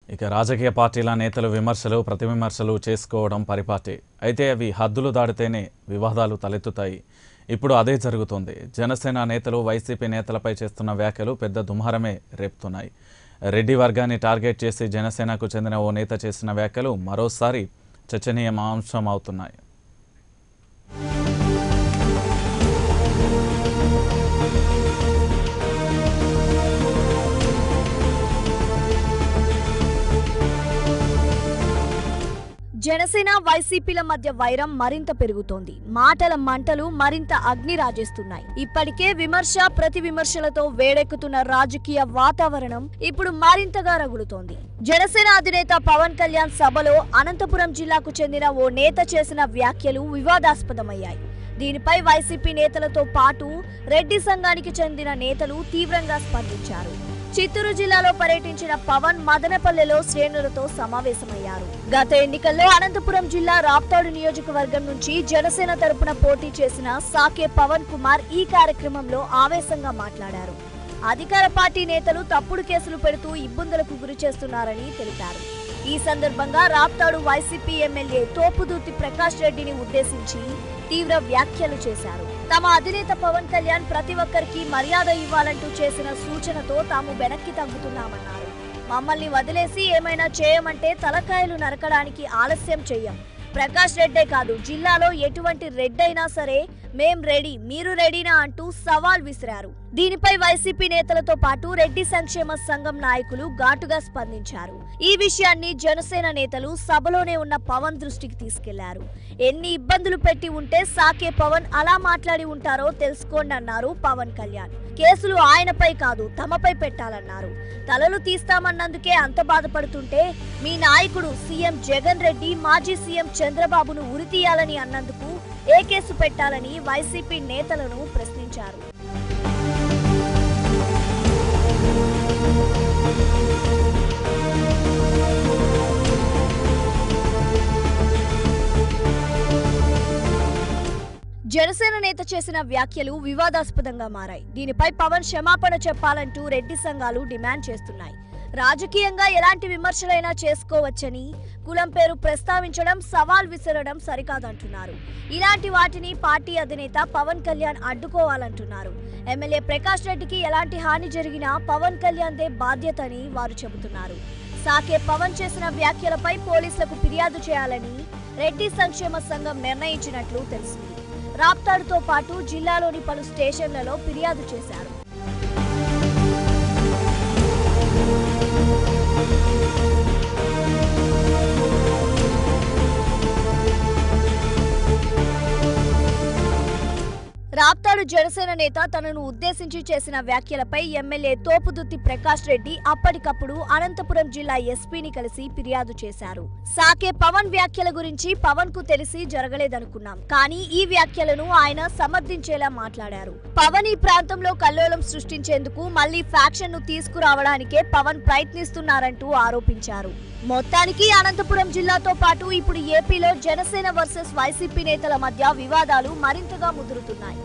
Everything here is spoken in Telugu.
ఇక రాజకీయ పార్టీల నేతలు విమర్శలు ప్రతివిమర్శలు చేసుకోవడం పరిపాటి. అయితే అవి హద్దులు దాటితేనే వివాదాలు తలెత్తుతాయి. ఇప్పుడు అదే జరుగుతోంది. జనసేన నేతలు వైసీపీ నేతలపై చేస్తున్న వ్యాఖ్యలు పెద్ద దుమారమే రేపుతున్నాయి. రెడ్డి వర్గాన్ని టార్గెట్ చేసి జనసేనకు చెందిన ఓ నేత చేసిన వ్యాఖ్యలు మరోసారి చర్చనీయాంశం అవుతున్నాయి. జనసేన వైసీపీల మధ్య వైరం మరింత పెరుగుతోంది. మాటల మంటలు మరింత అగ్ని రాజేస్తున్నాయి. ఇప్పటికే విమర్శ ప్రతి విమర్శలతో వేడెక్కుతున్న రాజకీయ వాతావరణం ఇప్పుడు మరింతగా రగులుతోంది. జనసేన అధినేత పవన్ కళ్యాణ్ సభలో అనంతపురం జిల్లాకు చెందిన ఓ నేత చేసిన వ్యాఖ్యలు వివాదాస్పదమయ్యాయి. దీనిపై వైసీపీ నేతలతో పాటు రెడ్డి సంఘానికి చెందిన నేతలు తీవ్రంగా స్పందించారు. చిత్తూరు జిల్లాలో పర్యటించిన పవన్ మదనపల్లెలో శ్రేణులతో సమావేశమయ్యారు. గత ఎన్నికల్లో అనంతపురం జిల్లా రాప్తాడు నియోజకవర్గం నుంచి జనసేన తరపున పోటీ చేసిన సాకే పవన్ కుమార్ ఈ కార్యక్రమంలో ఆవేశంగా మాట్లాడారు. అధికార పార్టీ నేతలు తప్పుడు కేసులు పెడుతూ ఇబ్బందులకు గురి చేస్తున్నారని తెలిపారు. ఈ సందర్భంగా రాప్తాడు వైసీపీ ఎమ్మెల్యే తోపుదుర్తి ప్రకాష్ రెడ్డిని ఉద్దేశించి తీవ్ర వ్యాఖ్యలు చేశారు. తమ అధినేత పవన్ కళ్యాణ్ ప్రతి ఒక్కరికి మర్యాద ఇవ్వాలంటూ చేసిన సూచనతో తాము వెనక్కి తగ్గుతున్నామన్నారు. మమ్మల్ని వదిలేసి ఏమైనా చేయమంటే తలకాయలు నరకడానికి ఆలస్యం చెయ్యం. ప్రకాష్ రెడ్డే కాదు, జిల్లాలో ఎటువంటి రెడ్డైనా సరే మేం రెడీ, మీరు రెడీనా అంటూ సవాల్ విసిరారు. దీనిపై వైసీపీ నేతలతో పాటు రెడ్డి సంక్షేమ సంఘం నాయకులు ఘాటుగా స్పందించారు. ఈ విషయాన్ని జనసేన నేతలు సభలోనే ఉన్న పవన్ దృష్టికి తీసుకెళ్లారు. ఎన్ని ఇబ్బందులు పెట్టి ఉంటే సాకే పవన్ అలా మాట్లాడి ఉంటారో తెలుసుకోండి అన్నారు పవన్ కళ్యాణ్. కేసులు ఆయనపై కాదు తమపై పెట్టాలన్నారు. తలలు తీస్తామన్నందుకే అంత బాధపడుతుంటే మీ నాయకుడు సీఎం జగన్ రెడ్డి మాజీ సీఎం చంద్రబాబును ఉరితీయాలని అన్నందుకు ఏ కేసు పెట్టాలని వైసీపీ నేతలను ప్రశ్నించారు. జనసేన నేత చేసిన వ్యాఖ్యలు వివాదాస్పదంగా మారాయి. దీనిపై పవన్ క్షమాపణ చెప్పాలంటూ రెడ్డి సంఘాలు డిమాండ్ చేస్తున్నాయి. రాజకీయంగా ఎలాంటి విమర్శలైనా చేసుకోవచ్చని, కులం పేరు ప్రస్తావించడం, సవాల్ విసరడం సరికాదంటున్నారు. ఇలాంటి వాటిని పార్టీ అధినేత పవన్ కళ్యాణ్ అడ్డుకోవాలంటున్నారు. ఎమ్మెల్యే ప్రకాష్ రెడ్డికి ఎలాంటి హాని జరిగినా పవన్ కళ్యాణ్దే బాధ్యత అని వారు చెబుతున్నారు. సాకే పవన్ చేసిన వ్యాఖ్యలపై పోలీసులకు ఫిర్యాదు చేయాలని రెడ్డి సంక్షేమ సంఘం నిర్ణయించినట్లు తెలిసింది. రాప్తాడుతో పాటు జిల్లాలోని పలు స్టేషన్లలో ఫిర్యాదు చేశారు. రాప్తాడు జనసేన నేత తనను ఉద్దేశించి చేసిన వ్యాఖ్యలపై ఎమ్మెల్యే తోపుదుర్తి ప్రకాష్ రెడ్డి అప్పటికప్పుడు అనంతపురం జిల్లా ఎస్పీని కలిసి ఫిర్యాదు చేశారు. సాకే పవన్ వ్యాఖ్యల గురించి పవన్ కు తెలిసి జరగలేదనుకున్నాం, కానీ ఈ వ్యాఖ్యలను ఆయన సమర్థించేలా మాట్లాడారు. పవన్ ఈ ప్రాంతంలో కల్లోలం సృష్టించేందుకు మళ్లీ ఫ్యాక్షన్ ను తీసుకురావడానికే పవన్ ప్రయత్నిస్తున్నారంటూ ఆరోపించారు. మొత్తానికి అనంతపురం జిల్లాతో పాటు ఇప్పుడు ఏపీలో జనసేన వర్సెస్ వైసీపీ నేతల మధ్య వివాదాలు మరింతగా ముదురుతున్నాయి.